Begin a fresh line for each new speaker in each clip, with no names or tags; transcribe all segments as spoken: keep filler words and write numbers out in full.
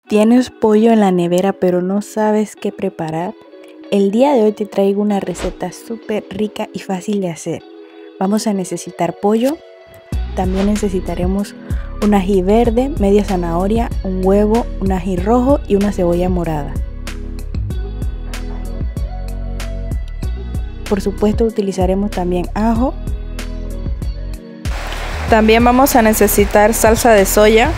¿Tienes pollo en la nevera pero no sabes qué preparar? El día de hoy te traigo una receta súper rica y fácil de hacer. Vamos a necesitar pollo, también necesitaremos un ají verde, media zanahoria, un huevo, un ají rojo y una cebolla morada. Por supuesto utilizaremos también ajo. También vamos a necesitar salsa de soya.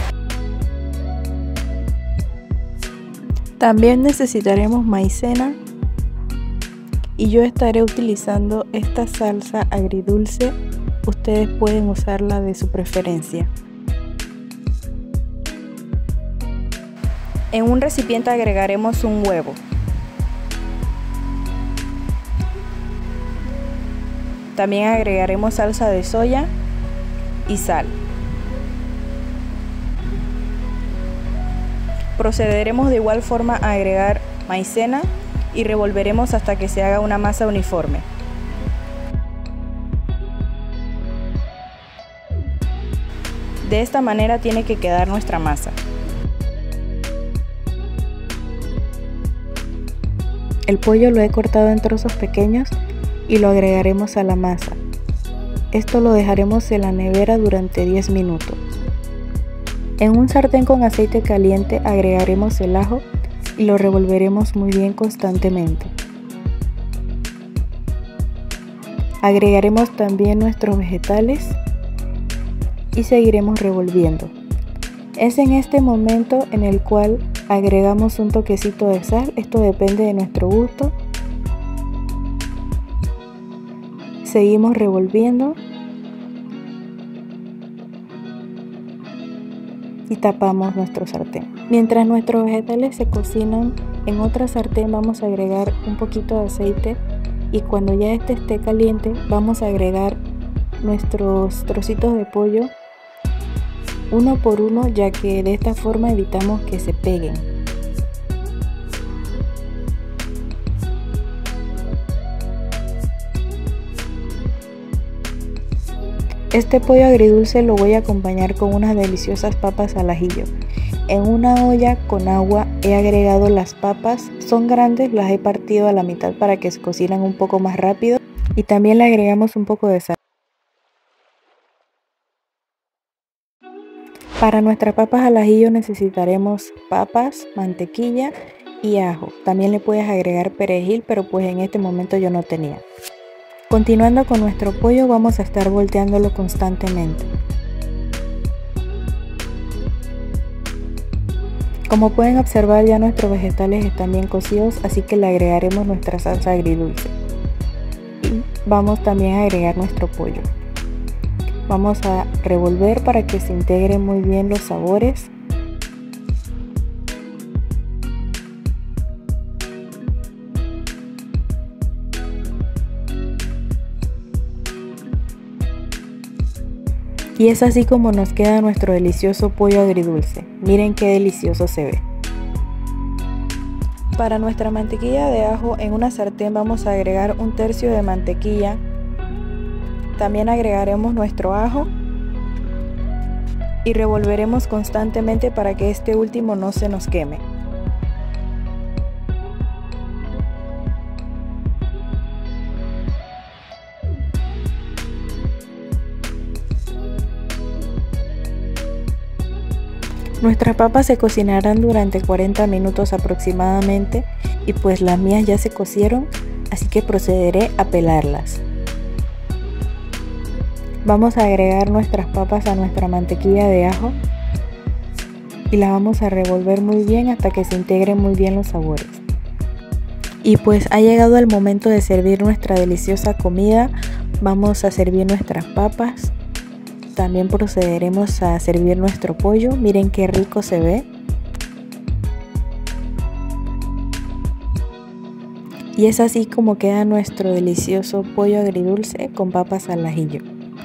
También necesitaremos maicena y yo estaré utilizando esta salsa agridulce. Ustedes pueden usarla de su preferencia. En un recipiente agregaremos un huevo. También agregaremos salsa de soya y sal. Procederemos de igual forma a agregar maicena y revolveremos hasta que se haga una masa uniforme. De esta manera tiene que quedar nuestra masa. El pollo lo he cortado en trozos pequeños y lo agregaremos a la masa. Esto lo dejaremos en la nevera durante diez minutos. En un sartén con aceite caliente agregaremos el ajo y lo revolveremos muy bien constantemente. Agregaremos también nuestros vegetales y seguiremos revolviendo. Es en este momento en el cual agregamos un toquecito de sal, esto depende de nuestro gusto. Seguimos revolviendo y tapamos nuestro sartén. Mientras nuestros vegetales se cocinan, en otra sartén vamos a agregar un poquito de aceite y cuando ya este esté caliente vamos a agregar nuestros trocitos de pollo uno por uno, ya que de esta forma evitamos que se peguen. Este pollo agridulce lo voy a acompañar con unas deliciosas papas al ajillo. En una olla con agua he agregado las papas, son grandes, las he partido a la mitad para que se cocinan un poco más rápido y también le agregamos un poco de sal. Para nuestras papas al ajillo necesitaremos papas, mantequilla y ajo. También le puedes agregar perejil, pero pues en este momento yo no tenía. Continuando con nuestro pollo, vamos a estar volteándolo constantemente. Como pueden observar, ya nuestros vegetales están bien cocidos, así que le agregaremos nuestra salsa agridulce. Y vamos también a agregar nuestro pollo. Vamos a revolver para que se integren muy bien los sabores. Y es así como nos queda nuestro delicioso pollo agridulce. Miren qué delicioso se ve. Para nuestra mantequilla de ajo, en una sartén vamos a agregar un tercio de mantequilla. También agregaremos nuestro ajo y revolveremos constantemente para que este último no se nos queme. Nuestras papas se cocinarán durante cuarenta minutos aproximadamente y pues las mías ya se cocieron, así que procederé a pelarlas. Vamos a agregar nuestras papas a nuestra mantequilla de ajo y las vamos a revolver muy bien hasta que se integren muy bien los sabores. Y pues ha llegado el momento de servir nuestra deliciosa comida. Vamos a servir nuestras papas. También procederemos a servir nuestro pollo. Miren qué rico se ve. Y es así como queda nuestro delicioso pollo agridulce con papas al ajillo.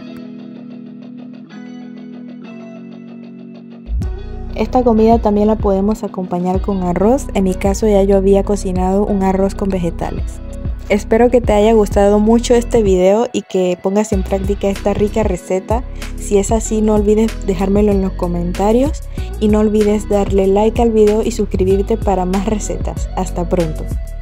Esta comida también la podemos acompañar con arroz. En mi caso ya yo había cocinado un arroz con vegetales. Espero que te haya gustado mucho este video y que pongas en práctica esta rica receta. Si es así, no olvides dejármelo en los comentarios y no olvides darle like al video y suscribirte para más recetas. Hasta pronto.